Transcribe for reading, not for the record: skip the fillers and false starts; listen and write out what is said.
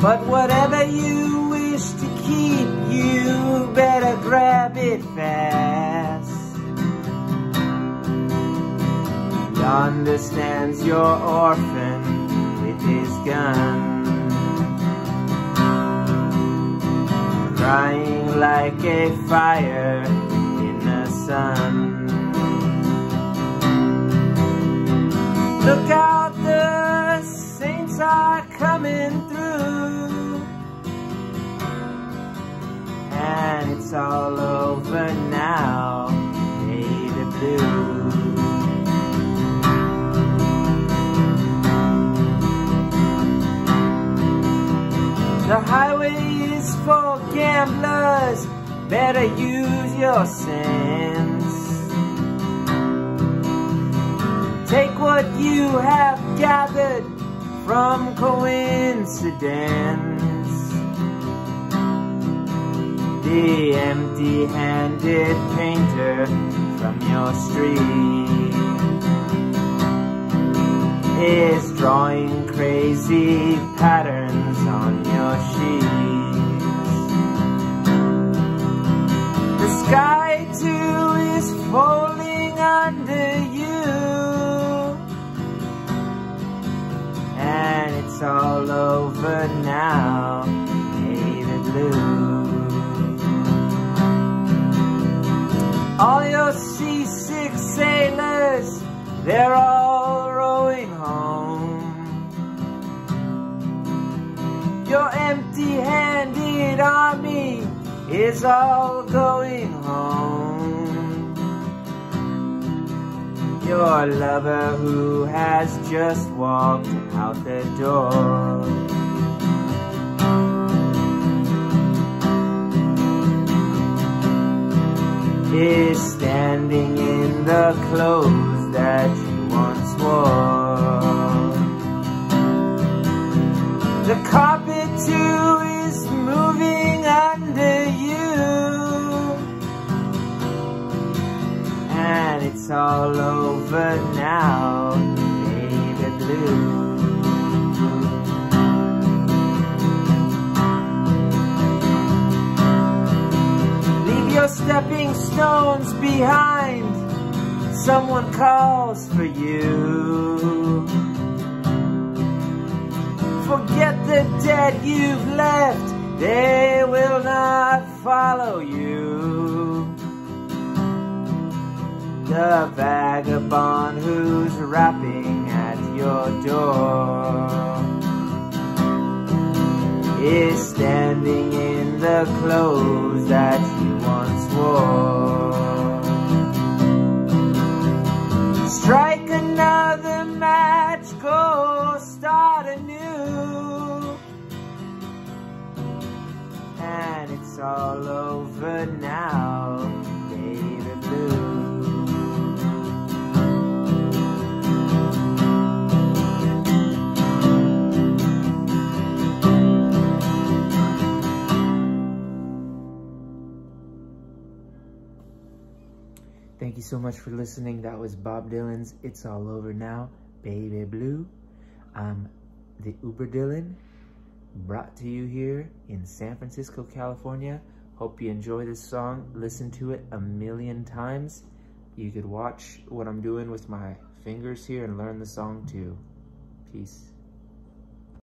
But whatever you wish to keep, you better grab it fast. Yonder stands your orphan with his gun, crying like a fire in the sun. Look out, the saints are coming through, and it's all over now, baby blue. The highway is for gamblers, better use your sense. Take what you have gathered from coincidence. The empty-handed painter from your street is drawing crazy patterns on your sheets. The sky too is folding under you, and it's all over now, baby blue. All your seasick sailors, they're all rowing home. Your empty-handed army is all going home. Your lover who has just walked out the door is standing in the clothes that you once wore. The carpet too is moving under you, and it's all over now, baby blue. Leave your stepping stones behind, someone calls for you. Forget the dead you've left, they will not follow you. The vagabond who's rapping at your door is standing in the clothes that you once wore. Strike another match, go start anew, and it's all over now, baby blue. Thank you so much for listening. That was Bob Dylan's It's All Over Now, Baby Blue. I'm the Uberdylan, brought to you here in San Francisco, California. Hope you enjoy this song. Listen to it a million times. You could watch what I'm doing with my fingers here and learn the song too. Peace.